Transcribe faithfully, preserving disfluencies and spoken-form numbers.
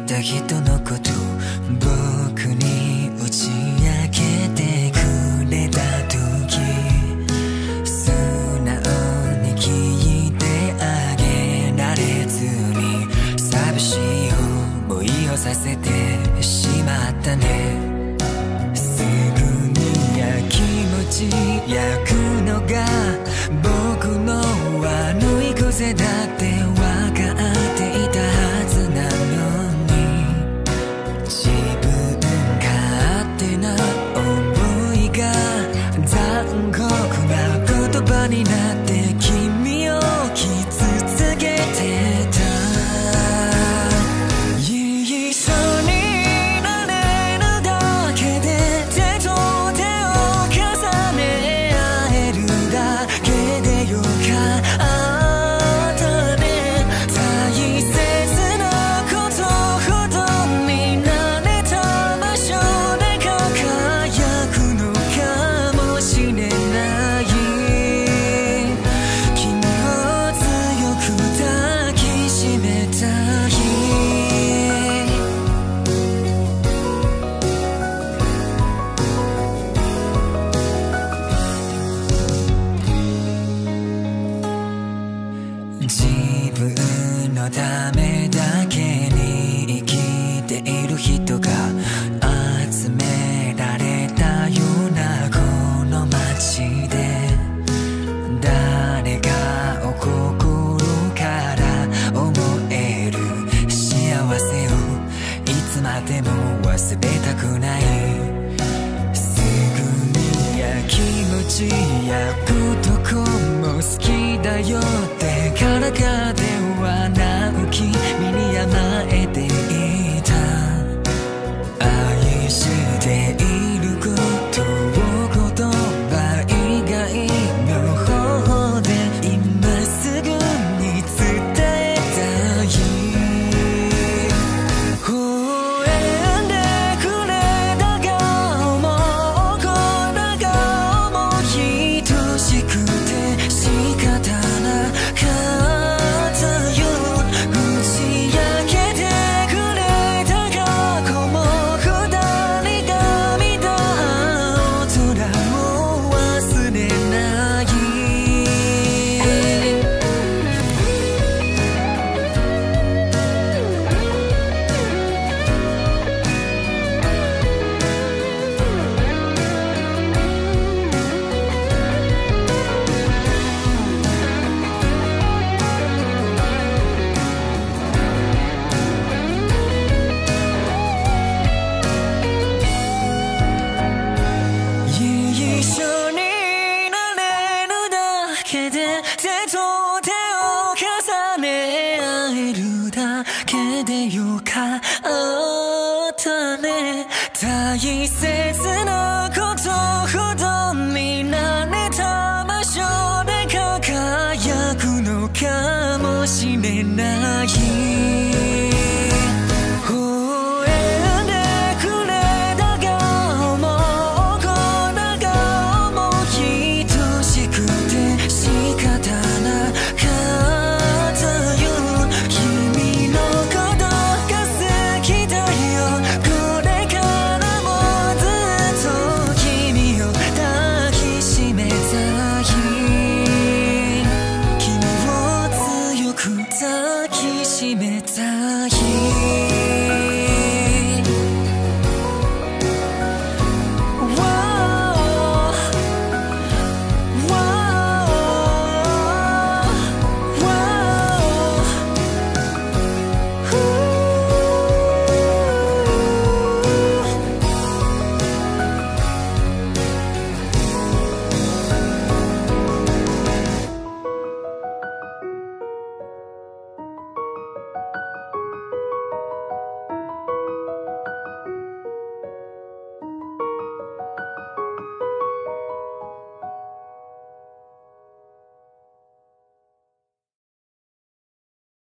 た人のこと僕に打ち明けてくれた時、素直に聞いてあげられずに寂しい思いをさせてしまったね。すぐにや気持ち焼くのが僕の悪い癖だって分かっていたはずなのに、自分勝手な思いが残酷な言葉になって君を傷つけてた。一緒になれるだけで手と手を重ね合えるだけでよかったね。大切なことほど見慣れた場所で輝くのかもしれない。君を強く抱きしめたい。自分のためだけに生きている人が集められたようなこの街で、誰かを心から思える幸せをいつまでも忘れたくない。すぐにや気持ち焼くとこも好きだよってからかではなく君に甘えていた。愛していることを言葉以外の方法で今すぐに伝えたい。微笑んでくれた顔もこの顔も愛しくて仕方なかったよ。打ち明けてくれた過去も二人涙青空も忘れない。一緒になれるだけで手と手を重ね合えるだけでよかったね。大切な